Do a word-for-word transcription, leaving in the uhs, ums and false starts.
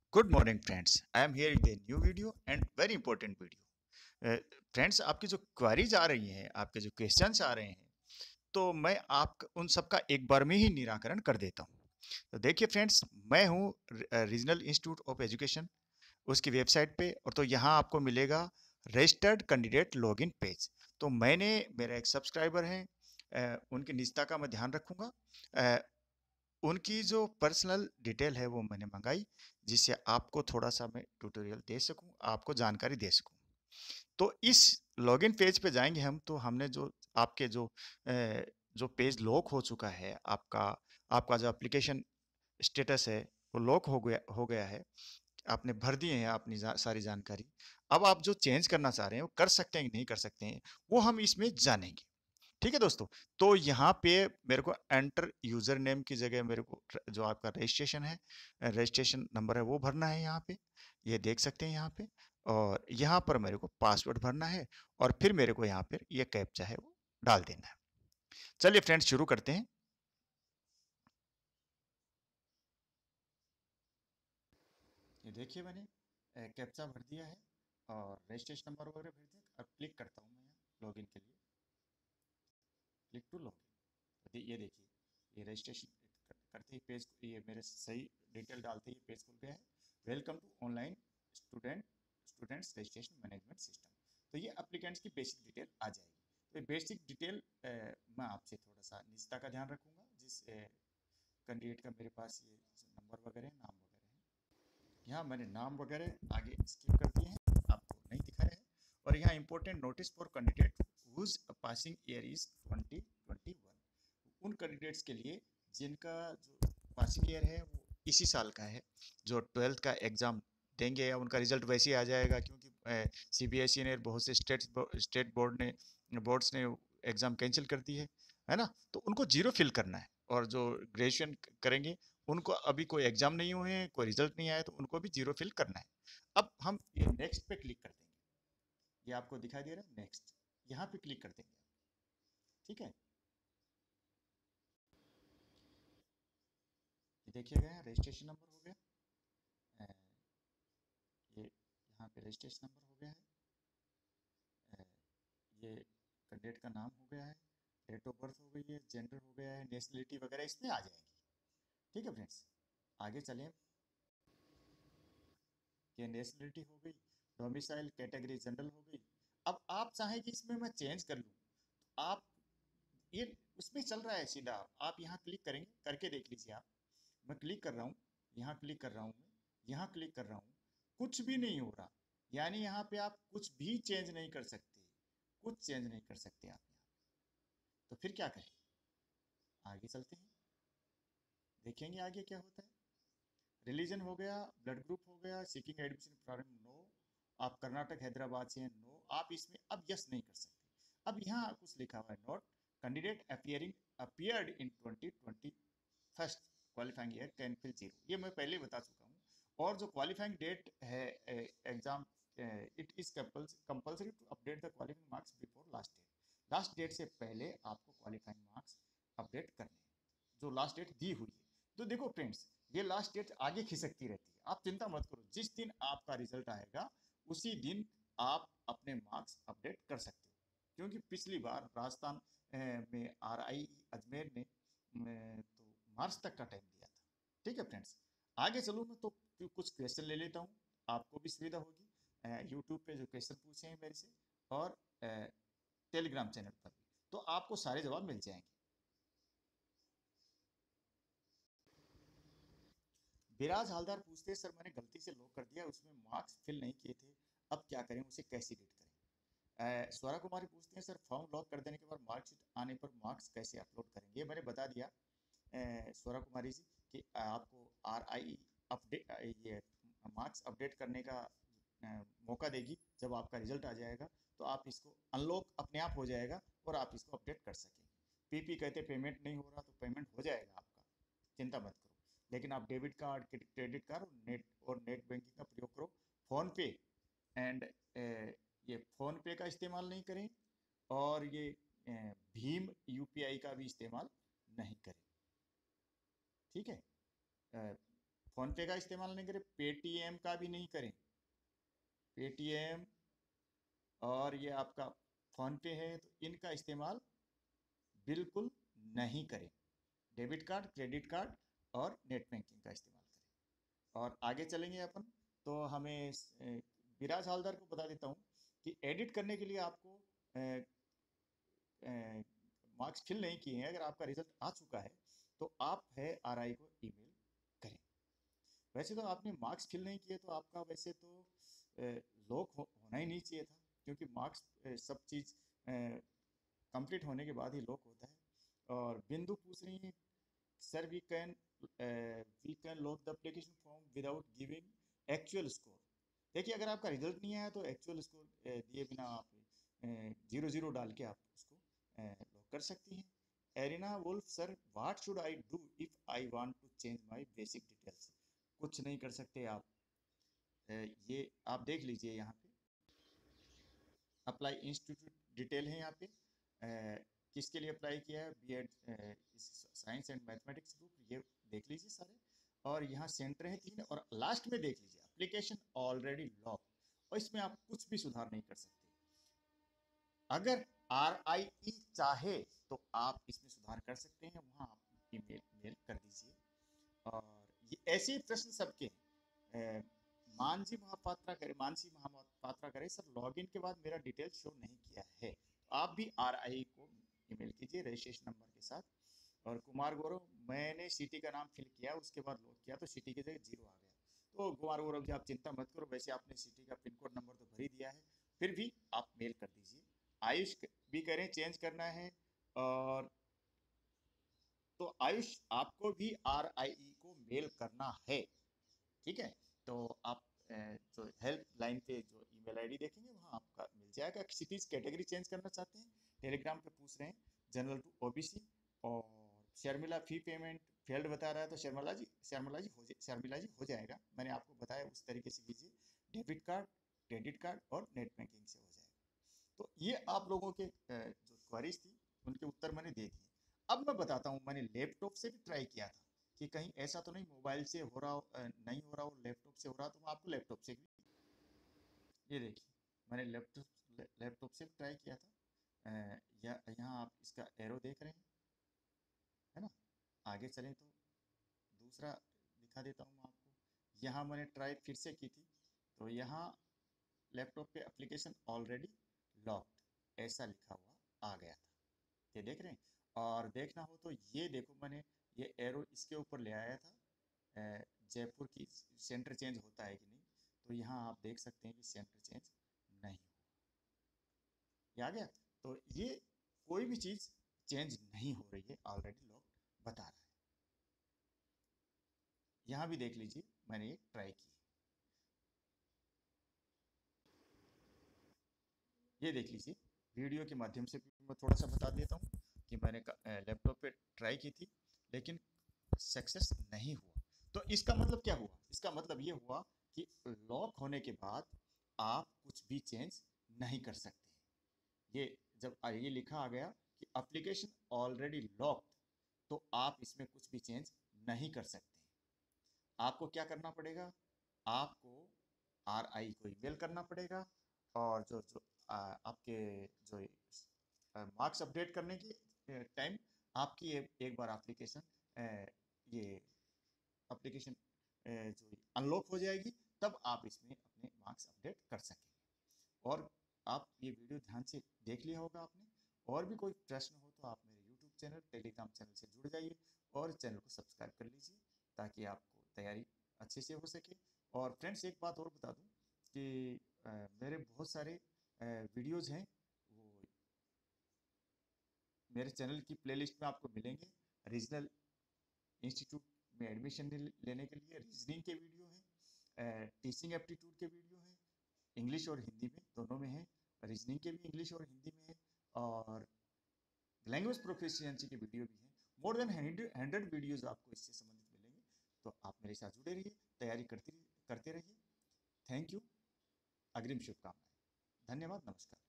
Good morning friends, I am here with new video and very important video. Friends, आपकी जो queries आ रही हैं, आपके जो क्वेश्चंस आ रहे हैं, तो मैं आप उन सब का एक बार में ही निराकरण कर देता हूँ। तो देखिए फ्रेंड्स, मैं हूँ रीजनल इंस्टीट्यूट ऑफ एजुकेशन, उसकी वेबसाइट पे। और तो यहाँ आपको मिलेगा रजिस्टर्ड कैंडिडेट लॉगिन पेज। तो मैंने मेरा एक सब्सक्राइबर हैं, अ, उनकी निजता का मैं ध्यान रखूँगा। अ, उनकी जो पर्सनल डिटेल है वो मैंने मंगाई, जिससे आपको थोड़ा-सा मैं ट्यूटोरियल दे सकूँ, आपको जानकारी दे सकूँ। तो इस लॉगिन पेज पे जाएँगे हम, तो हमने जो आपके जो अ, जो पेज लॉक हो चुका है, आपका आपका जो एप्लीकेशन स्टेटस है, वो लॉक हो गया हो गया है। आपने भर दिए हैं अपनी जा सारी जानकारी। अब आप जो चेंज करना चाह रहे हैं, वो कर सकते हैं कि नहीं कर सकते हैं, वो हम इसमें जानेंगे। ठीक है दोस्तों? तो यहाँ पे मेरे को एंटर यूज़र नेम की जगह मेरे को र जो आपका रजिस्ट्रेशन है, अ, रजिस्ट्रेशन नंबर है वो भरना है यहाँ पे। ये देख सकते हैं यहाँ पे। और यहाँ पर मेरे को पासवर्ड भरना है और फिर मेरे को यहाँ पे ये कैप्चा है वो डाल देना है। चलिए फ्रेंड्स, शुरू करते हैं। ये देखिए, मैंने अ, कैप्चा भर दिया है और रजिस्ट्रेशन नंबर वगैरह भर दिया। अब क्लिक करता हूँ मैं यहाँ लॉगिन के लिए। Click to login. दे- ये देखिए, ये रजिस्ट्रेशन करते ही पेज, ये मेरे सही डिटेल डालते ही पेज खुल गया है। Welcome to online student students registration management system. तो ये अप्लीकेंट्स की बेसिक डिटेल आ जाएगी। तो ये बेसिक डिटेल मैं आपसे थोड़ा सा निजता का ध्यान रखूंगा। जिस कैंडिडेट का मेरे पास ये नंबर वगैरह है, नाम वगैरह है, यहाँ मैंने नाम वगैरह आगे स्किप कर दिए हैं, आपको नहीं दिखाया है। और यहाँ important notice for candidate whose passing year is twenty twenty one. उन कैंडिडेट्स के लिए जिनका जो पासिंग ईयर है वो इसी साल का है, जो ट्वेल्थ का एग्जाम देंगे, या उनका रिजल्ट वैसे ही आ जाएगा, क्योंकि सी बी एस ई ने, बहुत से स्टेट स्टेट बोर्ड ने बोर्ड्स ने एग्जाम कैंसिल कर दी है है ना। तो उनको जीरो फिल करना है। और जो ग्रेजुएशन करेंगे, उनको अभी कोई एग्जाम नहीं हुए हैं, कोई रिजल्ट नहीं आया, तो उनको भी जीरो फिल करना है। अब हम ये नेक्स्ट पे क्लिक कर देंगे। ये आपको दिखाई दे रहा है नेक्स्ट, यहाँ पे क्लिक कर देंगे। ठीक है, ये देखिएगा रजिस्ट्रेशन नंबर हो गया। अ, ये यहाँ पे रजिस्ट्रेशन नंबर हो गया है। अ, ये कैंडिडेट का नाम हो गया है। डेट ऑफ बर्थ हो गई है, जेंडर हो गया है, नेशनलिटी वगैरह इसमें आ जाएंगी। ठीक है फ्रेंड्स, आगे चलें। ये नेशनलिटी हो गई, डोमिसाइल कैटेगरी जनरल हो गई। अब आप चाहें कि इसमें मैं चेंज कर लूँ, तो आप ये उसमें चल रहा है सीधा, आप यहाँ क्लिक करेंगे, करके देख लीजिए आप। मैं क्लिक कर रहा हूँ, यहाँ क्लिक कर रहा हूँ, मैं यहाँ क्लिक कर रहा हूँ, कुछ भी नहीं हो रहा। यानी यहाँ पे आप कुछ भी चेंज नहीं कर सकते, कुछ चेंज नहीं कर सकते आप यहाँ। तो फिर क्या करें, आगे चलते हैं, देखेंगे आगे क्या होता है। रिलीजन हो गया, ब्लड ग्रुप हो गया, सीकिंग एडमिशन फॉरन नो। आप कर्नाटक हैदराबाद से हैं, नो। आप इसमें अब यस नहीं कर सकते। अब यहाँ कुछ लिखा हुआ है, note candidate appearing appeared in twenty twenty first qualifying year can fill zero. ये मैं पहले बता चुका हूँ। और जो क्वालिफाइंग डेट है exam, it is compulsory to update the qualifying marks before last date. Last date से पहले आपको क्वालिफाइंग मार्क्स अपडेट करने हैं, जो लास्ट डेट दी हुई है। तो देखो फ्रेंड्स, ये लास्ट डेट आगे खिसकती रहती है, आप चिंता मत करो। जिस दिन आपका रिजल्ट आएगा, उसी दिन आप अपने मार्क्स अपडेट कर सकते हो। क्योंकि पिछली बार राजस्थान में आर आई अजमेर ने तो मार्च तक का टाइम दिया था। ठीक है फ्रेंड्स, आगे चलूँ मैं तो कुछ क्वेश्चन ले लेता हूँ, आपको भी सुविधा होगी। यूट्यूब पे जो क्वेश्चन पूछे हैं मेरे से, और टेलीग्राम चैनल पर भी, तो आपको सारे जवाब मिल जाएंगे। विराज हालदार पूछते हैं, सर मैंने गलती से लॉक कर दिया, उसमें मार्क्स फिल नहीं किए थे, अब क्या करें, उसे कैसे एडिट करें। अ, स्वरा कुमारी पूछते हैं, सर फॉर्म लॉक कर देने के बाद मार्कशीट आने पर मार्क्स कैसे अपलोड करेंगे। ये मैंने बता दिया अ, स्वरा कुमारी जी, कि आपको आर आई अपडेट, ये मार्क्स अपडेट करने का अ, मौका देगी। जब आपका रिजल्ट आ जाएगा, तो आप इसको अनलॉक अपने आप हो जाएगा और आप इसको अपडेट कर सकेंगे। पीपी कहते पेमेंट नहीं हो रहा, तो पेमेंट हो जाएगा आपका, चिंता मत करो। लेकिन आप डेबिट कार्ड, क्रेडिट कार्ड और नेट और नेट बैंकिंग का प्रयोग करो। फोन पे एंड ये फोन पे का इस्तेमाल नहीं करें, और ये अ, भीम यूपीआई का भी इस्तेमाल नहीं करें। ठीक है, फोन पे का इस्तेमाल नहीं करें, पेटीएम का भी नहीं करें। पेटीएम और ये आपका फोन पे है तो इनका इस्तेमाल बिल्कुल नहीं करें। डेबिट कार्ड, क्रेडिट कार्ड और नेट बैंकिंग का इस्तेमाल करें। और आगे चलेंगे अपन, तो हमें अ, विराज हालदार को बता देता हूँ कि एडिट करने के लिए आपको मार्क्स फिल नहीं किए हैं, अगर आपका रिजल्ट आ चुका है तो आप है आर आई को ईमेल करें। वैसे तो आपने मार्क्स फिल नहीं किए तो आपका वैसे तो लॉक हो, होना ही नहीं चाहिए था, क्योंकि मार्क्स सब चीज़ कंप्लीट होने के बाद ही लॉक होता है। और बिंदु पूछ रही है, sir we can we can lock the application form without giving actual score. देखिए, अगर आपका रिजल्ट नहीं आया तो एक्चुअल स्कोर दिए बिना आप जीरो जीरो डाल के आप उसको लॉक कर सकती हैं। Arena Wolf, sir what should I do if I want to change my basic details. कुछ नहीं कर सकते आप, ये आप देख लीजिए यहाँ पे अप्लाई इंस्टीट्यूट डिटेल है यहाँ पे, आ, किसके लिए अप्लाई किया है, B Ed science and mathematics group, ये देख लीजिए सारे। और यहाँ सेंटर है तीन, और लास्ट में देख लीजिए एप्लीकेशन ऑलरेडी लॉक, और इसमें आप कुछ भी सुधार नहीं कर सकते। अगर आर आई ई चाहे तो आप इसमें सुधार कर सकते हैं, वहाँ आप ईमेल मेल कर दीजिए। और ये ऐसे ही प्रश्न सबके हैं। मानसी महापात्रा करे मानसी महापात्रा करे सर लॉगिन के बाद मेरा डिटेल शो नहीं किया है, तो आप भी आर आई को ईमेल कीजिए रजिस्ट्रेशन नंबर के साथ। और कुमार गौरव, मैंने सिटी का नाम फिल किया उसके बाद लॉग किया तो सिटी की जगह जीरो आ गया। तो कुमार गौरव जी आप चिंता मत करो, वैसे आपने सिटी का पिन कोड नंबर तो भर ही दिया है, फिर भी आप मेल कर दीजिए। आयुष भी करें चेंज करना है, और तो आयुष आपको भी आर आई ई को मेल करना है, ठीक है। तो आप जो हेल्प लाइन पे जो ईमेल आईडी देखेंगे वहाँ आपका मिल जाएगा। सिटीज कैटेगरी चेंज करना चाहते हैं, टेलीग्राम पे पूछ रहे हैं जनरल टू ओबीसी। और शर्मिला फी पेमेंट फेल्ड बता रहा है, तो शर्मिला जी शर्मिला जी हो शर्मिला जी हो जाएगा, मैंने आपको बताया उस तरीके से कीजिए, डेबिट कार्ड, क्रेडिट कार्ड और नेट बैंकिंग से हो जाएगा। तो ये आप लोगों के जो क्वेरीज थी उनके उत्तर मैंने दे दिए। अब मैं बताता हूँ, मैंने लैपटॉप से भी ट्राई किया था कि कहीं ऐसा तो नहीं मोबाइल से हो रहा हो, नहीं हो रहा हो, लैपटॉप से हो रहा, तो मैं आपको लैपटॉप से भी, ये देखिए मैंने लैपटॉप लैपटॉप से ट्राई किया था। या यहाँ आप इसका एरो देख रहे हैं, है ना। आगे चलें तो दूसरा दिखा देता हूँ मैं आपको। यहाँ मैंने ट्राई फिर से की थी, तो यहाँ लैपटॉप पे एप्लीकेशन ऑलरेडी लॉक्ड ऐसा लिखा हुआ आ गया था, ये देख रहे हैं। और देखना हो तो ये देखो, मैंने ये एरो इसके ऊपर ले आया था, जयपुर की सेंटर चेंज होता है कि नहीं, तो यहाँ आप देख सकते हैं कि सेंटर चेंज नहीं हुआ, ये आ गया। तो ये कोई भी चीज़ चेंज नहीं हो रही है, ऑलरेडी लॉक बता रहा है। यहाँ भी देख लीजिए, मैंने ये ट्राई की, ये देख लीजिए वीडियो के माध्यम से भी मैं थोड़ा सा बता देता हूँ कि मैंने लैपटॉप पे ट्राई की थी लेकिन सक्सेस नहीं हुआ। तो इसका मतलब क्या हुआ, इसका मतलब ये हुआ कि लॉक होने के बाद आप कुछ भी चेंज नहीं कर सकते। ये जब ये लिखा आ गया कि एप्लीकेशन ऑलरेडी लॉक्ड, तो आप इसमें कुछ भी चेंज नहीं कर सकते। आपको क्या करना पड़ेगा, आपको आर आई को ईमेल करना पड़ेगा, और जो जो आ, आपके जो मार्क्स अपडेट करने की टाइम आपकी एक, एक बार एप्लीकेशन ये एप्लीकेशन जो अनलॉक हो जाएगी, तब आप इसमें अपने मार्क्स अपडेट कर सकेंगे। और आप ये वीडियो ध्यान से देख लिया होगा आपने, और भी कोई प्रश्न हो तो आप मेरे यूट्यूब चैनल, टेलीग्राम चैनल से जुड़ जाइए और चैनल को सब्सक्राइब कर लीजिए, ताकि आपको तैयारी अच्छे से हो सके। और फ्रेंड्स एक बात और बता दूं कि आ, मेरे बहुत सारे वीडियोज़ हैं, वो मेरे चैनल की प्लेलिस्ट में आपको मिलेंगे। रीजनल इंस्टीट्यूट में एडमिशन लेने के लिए रीजनिंग के वीडियो हैं, टीचिंग एप्टीट्यूड के वीडियो हैं, इंग्लिश और हिंदी में दोनों में है, रीजनिंग के भी इंग्लिश और हिंदी में है, और लैंग्वेज प्रोफिशिएंसी के वीडियो भी हैं। मोर देन हंड्रेड वीडियोस आपको इससे संबंधित मिलेंगे, तो आप मेरे साथ जुड़े रहिए, तैयारी करते करते रहिए। थैंक यू, अग्रिम शुभकामनाएं, धन्यवाद, नमस्कार।